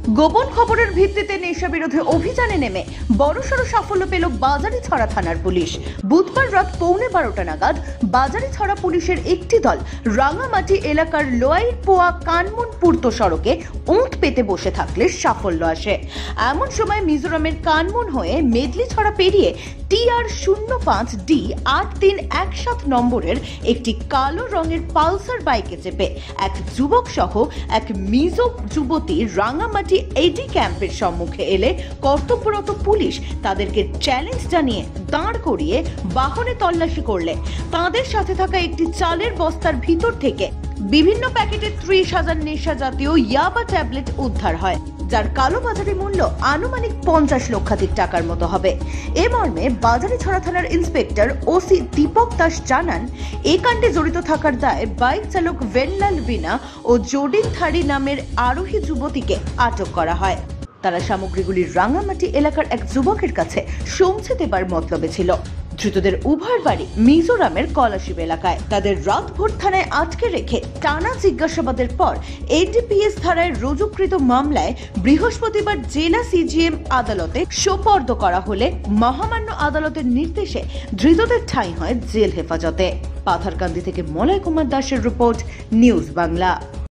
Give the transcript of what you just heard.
গোপন খবরের ভিত্তিতে নেশা বিরোধী অভিযানে নেমে বড়সড় সাফল্য পেল বাজারিছড়া থানার পুলিশ। বুধবার রাত 11:15 নাগাদ বাজারিছড়া পুলিশের একটি দল রাঙামাটি এলাকার লোয়াইরপোয়া কানমুন পূর্ত সড়কে উঁট পেতে বসে থাকলে সাফল্য আসে। এমন সময় মিজোরামের কানমুন হয়ে মেদলিছড়া পেরিয়ে TR05D 8317 নম্বরের একটি কালো রঙের পালসার বাইকে চেপে এক যুবক সহ এক মিজো যুবতী রাঙামাটি এডি ক্যাম্পের সম্মুখে এলে কর্তব্যরত পুলিশ তাদেরকে চ্যালেঞ্জ জানিয়ে দাঁড় করিয়ে বাহনে তল্লাশি করলে তাদের সাথে থাকা একটি চালের বস্তার ভিতর থেকে বিভিন্ন প্যাকেটে 30,000 নেশা জাতীয় ইয়াবা ট্যাবলেট উদ্ধার হয়, যার কালোবাজারি মূল্য আনুমানিক 50 লক্ষাধিক টাকার মতো হবে। এ মর্মে বাজারিছড়া থানার ইন্সপেক্টর ওসি দীপক দাস জানান, এই কাণ্ডে জড়িত থাকার দায়ে বাইক চালক ভেনলাল বিনা ও জোডিন থারি নামের আরোহী যুবতীকে আটক করা হয়। তারা সামগ্রীগুলি রাঙামাটি এলাকার এক যুবকের কাছে পৌঁছে দেবার মতলবে ছিল। ধৃতদের উভয়ের বাড়ি মিজোরামের কলাশিব এলাকায়। তাদের রাতভর থানায় আটকে রেখে টানা জিজ্ঞাসাবাদের পর এনডিপিএস ধারায় রুজুকৃত মামলায় বৃহস্পতিবার জেলা সিজিএম আদালতে সোপর্দ করা হলে মহামান্য আদালতের নির্দেশে ধৃতদের ঠাঁই হয় জেল হেফাজতে। পাথারকান্দি থেকে মলয় কুমার দাসের রিপোর্ট, নিউজ বাংলা।